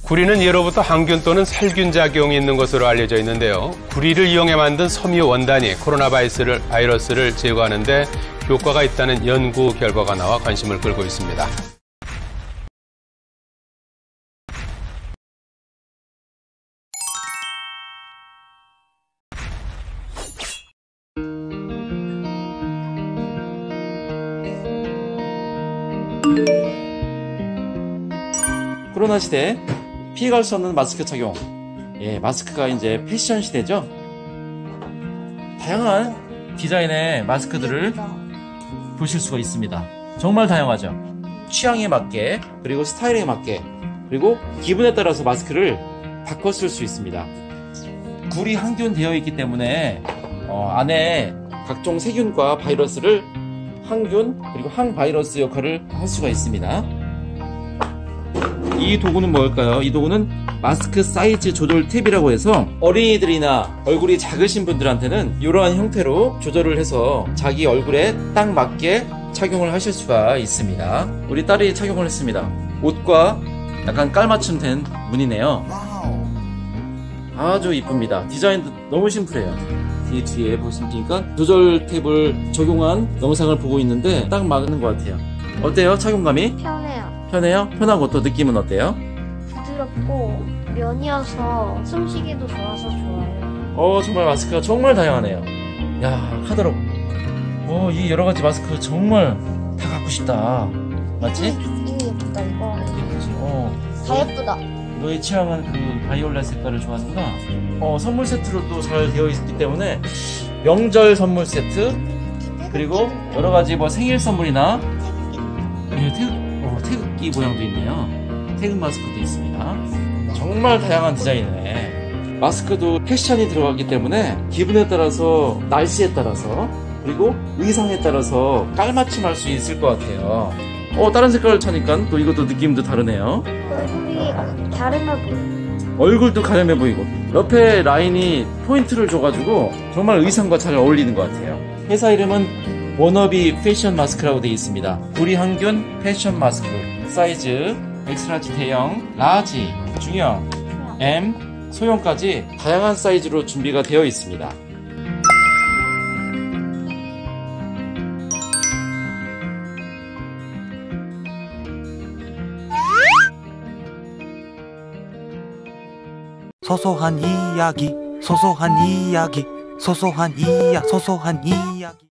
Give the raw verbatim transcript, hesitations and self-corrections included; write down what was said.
구리는 예로부터 항균 또는 살균 작용이 있는 것으로 알려져 있는데요. 구리를 이용해 만든 섬유 원단이 코로나 바이러스를, 바이러스를 제거하는 데 효과가 있다는 연구 결과가 나와 관심을 끌고 있습니다. 코로나 시대 피해갈 수 없는 마스크 착용. 예, 마스크가 이제 패션 시대죠. 다양한 디자인의 마스크들을 보실 수가 있습니다. 정말 다양하죠. 취향에 맞게, 그리고 스타일에 맞게, 그리고 기분에 따라서 마스크를 바꿔 쓸 수 있습니다. 구리 항균 되어 있기 때문에 어, 안에 각종 세균과 바이러스를 항균 그리고 항바이러스 역할을 할 수가 있습니다. 이 도구는 뭘까요? 이 도구는 마스크 사이즈 조절 탭이라고 해서 어린이들이나 얼굴이 작으신 분들한테는 이러한 형태로 조절을 해서 자기 얼굴에 딱 맞게 착용을 하실 수가 있습니다. 우리 딸이 착용을 했습니다. 옷과 약간 깔맞춤 된 무늬네요. 아주 이쁩니다. 디자인도 너무 심플해요. 이 뒤에 보시니까 조절 탭을 적용한 영상을 보고 있는데 딱 맞는 것 같아요. 어때요? 착용감이? 편해요. 편해요? 편하고 또 느낌은 어때요? 부드럽고 면이어서 숨쉬기도 좋아서 좋아요. 어 정말 마스크가 정말 다양하네요. 야 하도록 어 이 여러가지 마스크 정말 다 갖고 싶다. 맞지? 이거 예쁘다 이거. 예쁘지? 어 다 예쁘다. 너의 취향은 그 바이올렛 색깔을 좋아하는구나. 어 선물 세트로 또 잘 되어 있기 때문에 명절 선물 세트 그리고 여러가지 뭐 생일 선물이나 예, 태극, 어, 태극기 모양도 있네요. 태극 마스크도 있습니다. 정말 다양한 디자인이네. 마스크도 패션이 들어가기 때문에 기분에 따라서, 날씨에 따라서, 그리고 의상에 따라서 깔맞춤할 수 있을 것 같아요. 어 다른 색깔을 차니까 또 이것도 느낌도 다르네요. 얼굴이 갸름해 보여. 얼굴도 가름해 보이고 옆에 라인이 포인트를 줘가지고 정말 의상과 잘 어울리는 것 같아요. 회사 이름은 워너비 패션 마스크라고 되어 있습니다. 구리 항균 패션 마스크 사이즈 엑스라지 대형, 라지, 중형, M, 소형까지 다양한 사이즈로 준비가 되어 있습니다. 소소한 이야기, 소소한 이야기, 소소한 이야, 소소한 이야기.